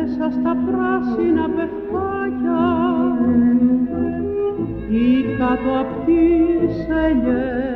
μέσα στα πράσινα πευκάκια ή κάτω απ' τις ελιές